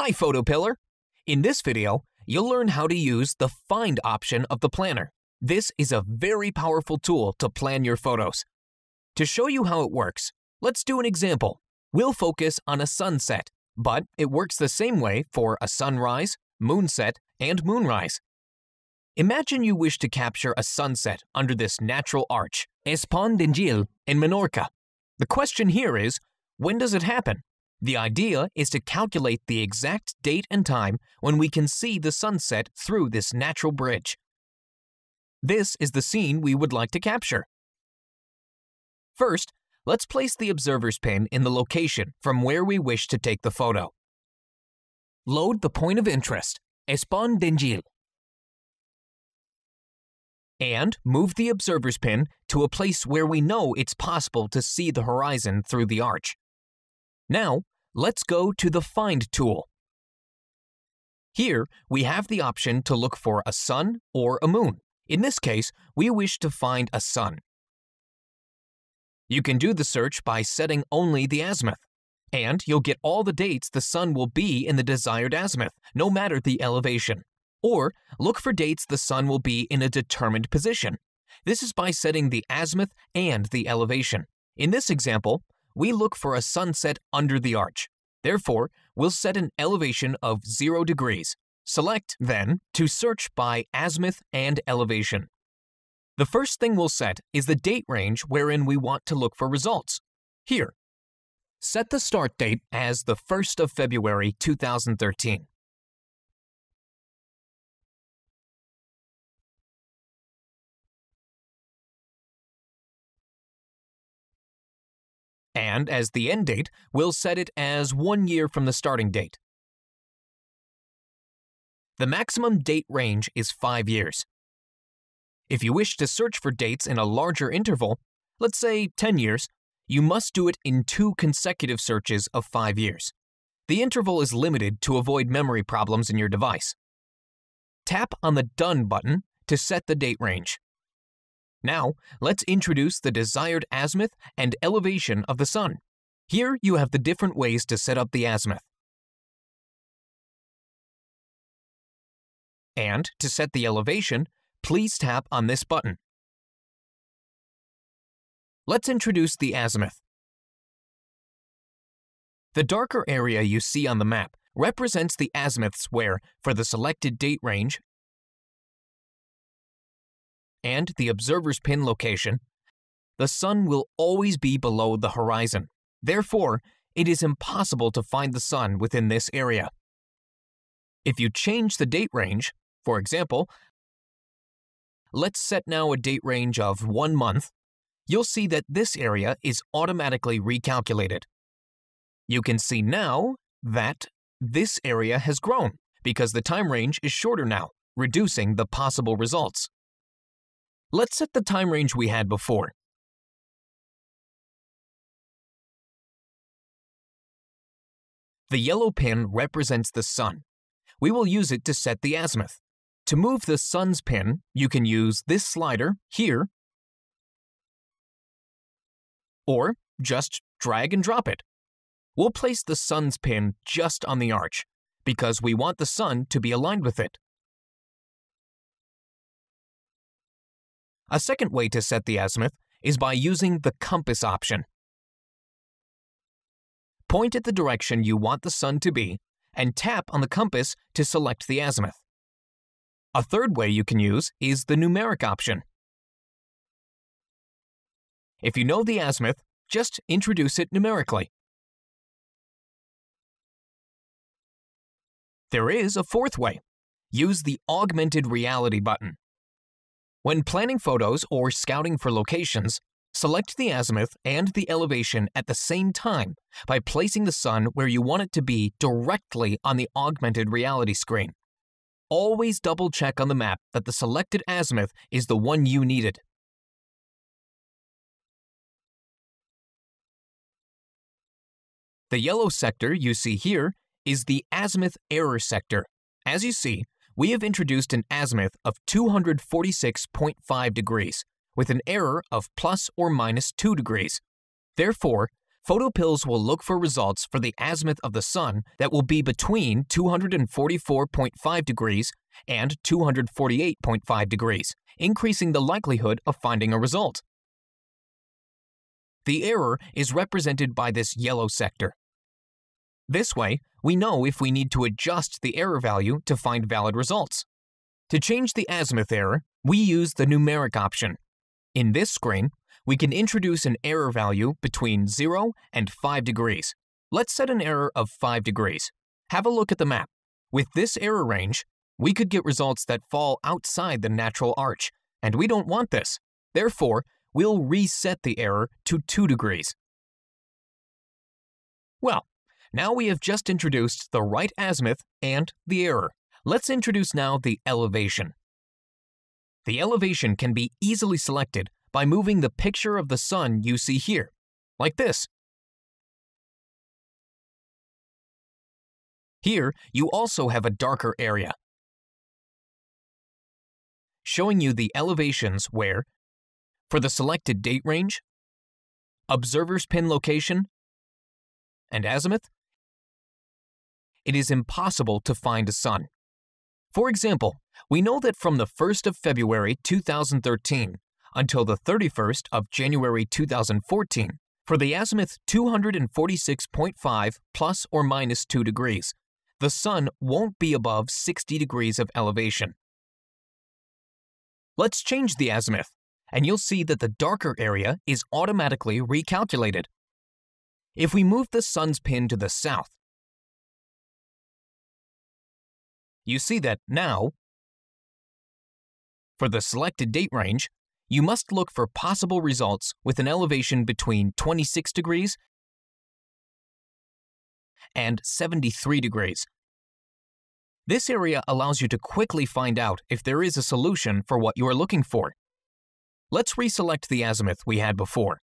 Hi, PhotoPiller! In this video, you'll learn how to use the Find option of the planner. This is a very powerful tool to plan your photos. To show you how it works, let's do an example. We'll focus on a sunset, but it works the same way for a sunrise, moonset, and moonrise. Imagine you wish to capture a sunset under this natural arch, E08EN in Menorca. The question here is, when does it happen? The idea is to calculate the exact date and time when we can see the sunset through this natural bridge. This is the scene we would like to capture. First, let's place the observer's pin in the location from where we wish to take the photo. Load the point of interest, E08EN, and move the observer's pin to a place where we know it's possible to see the horizon through the arch. Now, let's go to the Find tool. Here, we have the option to look for a sun or a moon. In this case, we wish to find a sun. You can do the search by setting only the azimuth, and you'll get all the dates the sun will be in the desired azimuth, no matter the elevation. Or, look for dates the sun will be in a determined position. This is by setting the azimuth and the elevation. In this example, we look for a sunset under the arch. Therefore, we'll set an elevation of 0 degrees. Select, then, to search by azimuth and elevation. The first thing we'll set is the date range wherein we want to look for results. Here, set the start date as the 1st of February 2013. And as the end date, we'll set it as 1 year from the starting date. The maximum date range is 5 years. If you wish to search for dates in a larger interval, let's say 10 years, you must do it in 2 consecutive searches of 5 years. The interval is limited to avoid memory problems in your device. Tap on the Done button to set the date range. Now, let's introduce the desired azimuth and elevation of the sun. Here you have the different ways to set up the azimuth. And to set the elevation, please tap on this button. Let's introduce the azimuth. The darker area you see on the map represents the azimuths where, for the selected date range and the observer's pin location, the sun will always be below the horizon. Therefore, it is impossible to find the sun within this area. If you change the date range, for example, let's set now a date range of 1 month, you'll see that this area is automatically recalculated. You can see now that this area has grown because the time range is shorter now, reducing the possible results. Let's set the time range we had before. The yellow pin represents the sun. We will use it to set the azimuth. To move the sun's pin, you can use this slider here, or just drag and drop it. We'll place the sun's pin just on the arch, because we want the sun to be aligned with it. A second way to set the azimuth is by using the compass option. Point at the direction you want the sun to be and tap on the compass to select the azimuth. A third way you can use is the numeric option. If you know the azimuth, just introduce it numerically. There is a fourth way. Use the Augmented Reality button. When planning photos or scouting for locations, select the azimuth and the elevation at the same time by placing the sun where you want it to be directly on the augmented reality screen. Always double-check on the map that the selected azimuth is the one you needed. The yellow sector you see here is the azimuth error sector. As you see, we have introduced an azimuth of 246.5 degrees, with an error of plus or minus 2 degrees. Therefore, PhotoPills will look for results for the azimuth of the sun that will be between 244.5 degrees and 248.5 degrees, increasing the likelihood of finding a result. The error is represented by this yellow sector. This way, we know if we need to adjust the error value to find valid results. To change the azimuth error, we use the numeric option. In this screen, we can introduce an error value between 0 and 5 degrees. Let's set an error of 5 degrees. Have a look at the map. With this error range, we could get results that fall outside the natural arch, and we don't want this. Therefore, we'll reset the error to 2 degrees. Well, now we have just introduced the right azimuth and the error. Let's introduce now the elevation. The elevation can be easily selected by moving the picture of the sun you see here, like this. Here, you also have a darker area, showing you the elevations where, for the selected date range, observer's pin location, and azimuth, it is impossible to find a sun. For example, we know that from the 1st of February 2013 until the 31st of January 2014, for the azimuth 246.5 plus or minus 2 degrees, the sun won't be above 60 degrees of elevation. Let's change the azimuth, and you'll see that the darker area is automatically recalculated. If we move the sun's pin to the south, you see that now, for the selected date range, you must look for possible results with an elevation between 26 degrees and 73 degrees. This area allows you to quickly find out if there is a solution for what you are looking for. Let's reselect the azimuth we had before.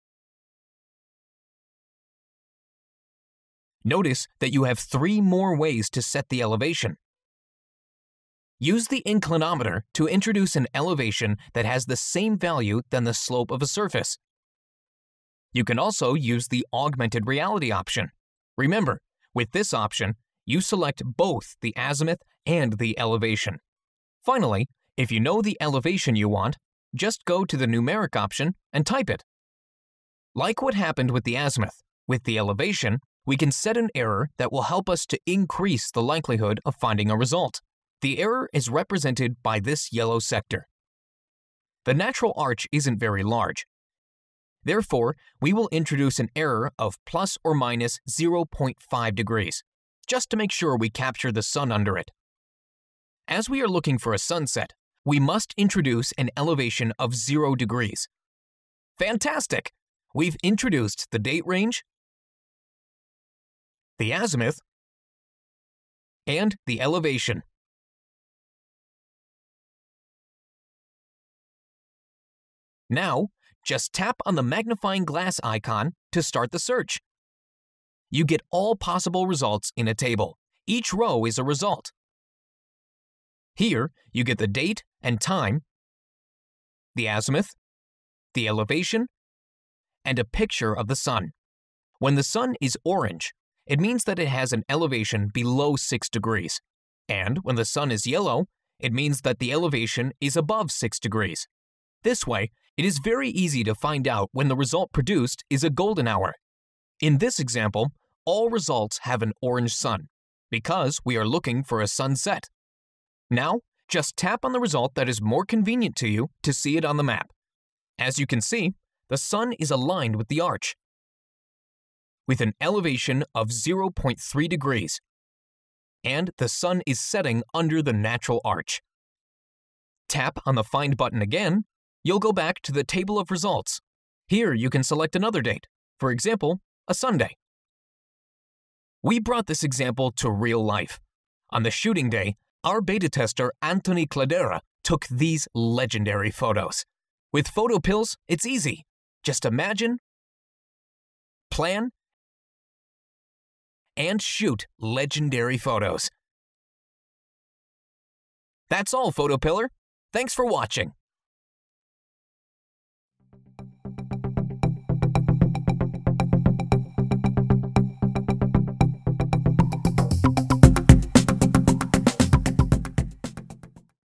Notice that you have 3 more ways to set the elevation. Use the inclinometer to introduce an elevation that has the same value than the slope of a surface. You can also use the augmented reality option. Remember, with this option, you select both the azimuth and the elevation. Finally, if you know the elevation you want, just go to the numeric option and type it. Like what happened with the azimuth, with the elevation, we can set an error that will help us to increase the likelihood of finding a result. The error is represented by this yellow sector. The natural arch isn't very large. Therefore, we will introduce an error of plus or minus 0.5 degrees, just to make sure we capture the sun under it. As we are looking for a sunset, we must introduce an elevation of 0 degrees. Fantastic! We've introduced the date range, the azimuth, and the elevation. Now, just tap on the magnifying glass icon to start the search. You get all possible results in a table. Each row is a result. Here, you get the date and time, the azimuth, the elevation, and a picture of the sun. When the sun is orange, it means that it has an elevation below 6 degrees. And when the sun is yellow, it means that the elevation is above 6 degrees. This way, it is very easy to find out when the result produced is a golden hour. In this example, all results have an orange sun, because we are looking for a sunset. Now, just tap on the result that is more convenient to you to see it on the map. As you can see, the sun is aligned with the arch, with an elevation of 0.3 degrees, and the sun is setting under the natural arch. Tap on the Find button again. You'll go back to the table of results. Here you can select another date, for example, a Sunday. We brought this example to real life. On the shooting day, our beta tester Antoni Cladera took these legendary photos. With PhotoPills, it's easy. Just imagine, plan, and shoot legendary photos. That's all, PhotoPiller. Thanks for watching.